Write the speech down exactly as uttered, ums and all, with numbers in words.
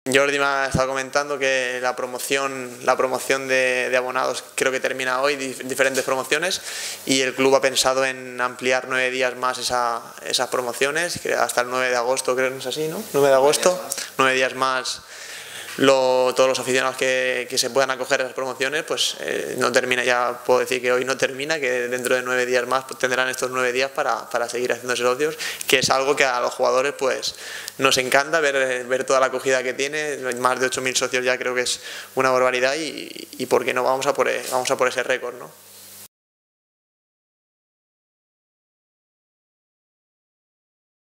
Jordi me ha estado comentando que la promoción, la promoción de, de abonados creo que termina hoy, dif diferentes promociones, y el club ha pensado en ampliar nueve días más esa, esas promociones, que hasta el nueve de agosto, creo que no es así, ¿no? nueve de agosto, nueve días más. Lo, todos los aficionados que, que se puedan acoger a esas promociones, pues eh, no termina, ya puedo decir que hoy no termina, que dentro de nueve días más pues, tendrán estos nueve días para, para seguir haciéndose socios, que es algo que a los jugadores pues nos encanta ver, ver toda la acogida que tiene, más de ocho mil socios ya creo que es una barbaridad y, y por qué no vamos a por, vamos a por ese récord, ¿no?